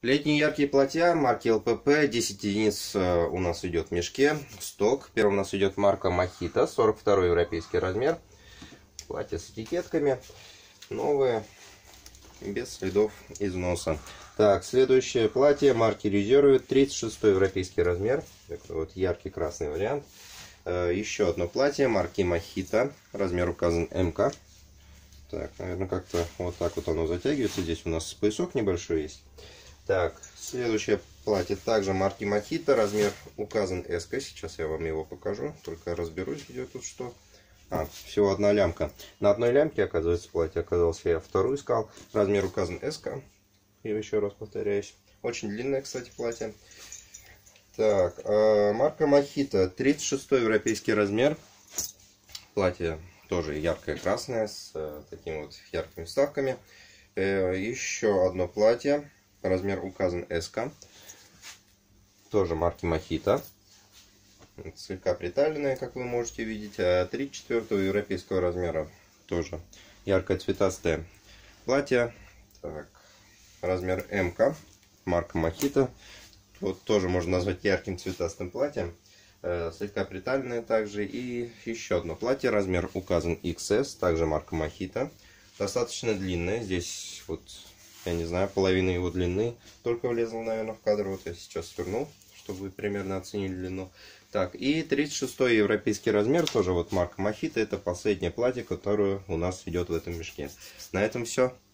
Летние яркие платья марки ЛПП, 10 единиц у нас идет в мешке, сток. Первым у нас идет марка Мохито, 42 европейский размер. Платье с этикетками, новые, без следов износа. Так, следующее платье марки Резервы, 36 европейский размер. Такой вот яркий красный вариант. Еще одно платье марки Мохито, размер указан МК. Так, наверное, как-то вот так вот оно затягивается. Здесь у нас поясок небольшой есть. Так, следующее платье также марки Мохито, размер указан S. Сейчас я вам его покажу, только разберусь, где тут что. Всего одна лямка. На одной лямке, оказывается, платье оказалось, я вторую искал. Размер указан S. И еще раз повторяюсь. Очень длинное, кстати, платье. Так, марка Мохито, 36 европейский размер. Платье тоже яркое красное, с такими вот яркими вставками. Еще одно платье. Размер указан S. Тоже марки Мохито. Слегка приталенное, как вы можете видеть. 34 европейского размера. Тоже яркое цветастое платье. Так, размер МК. Марка Мохито. Вот тоже можно назвать ярким цветастым платьем. Слегка приталенное также. И еще одно платье. Размер указан XS. Также марка Мохито. Достаточно длинное. Здесь вот, я не знаю, половина его длины только влезла, наверное, в кадр. Вот я сейчас свернул, чтобы вы примерно оценили длину. Так, и 36 европейский размер, тоже вот марка Мохито. Это последнее платье, которое у нас идет в этом мешке. На этом все.